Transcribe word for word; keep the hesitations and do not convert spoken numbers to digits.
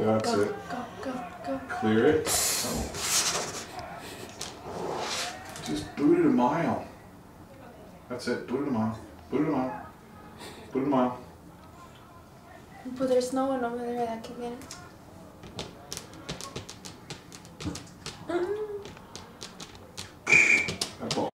That's go, it. Go, go, go. Clear it. Oh. Just boot it a mile. That's it. Boot it a mile. Boot it a mile. Boot it a mile. But there's no one over there that can get it.